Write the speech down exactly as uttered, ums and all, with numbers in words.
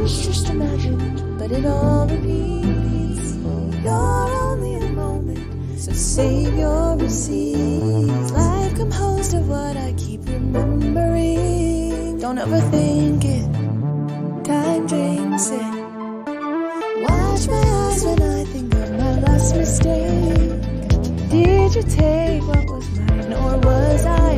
It's just imagined, but it all repeats. You're only a moment, so save your receipts. Life composed of what I keep remembering. Don't overthink it, time drinks it. Watch my eyes when I think of my last mistake. Did you take what was mine, or was I